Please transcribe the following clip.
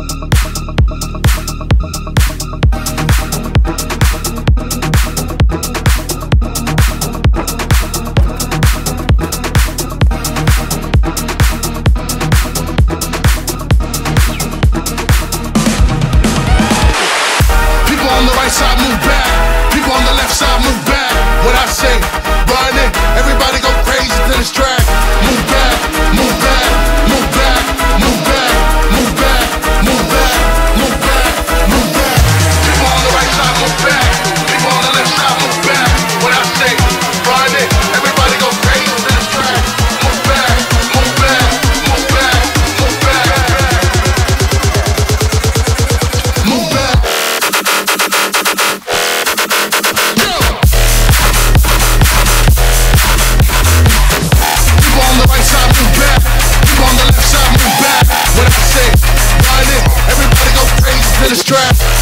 Side move back, people on the left side move back. What I say, run it, everybody go crazy to this track. Move back, move back, move back, move back, move back, move back, move back, move back. People on the right side move back, people on the left side move back. What I say, run it, everybody go crazy to this track. Move back, move back, move back, move back, move back. Everybody go crazy to this track.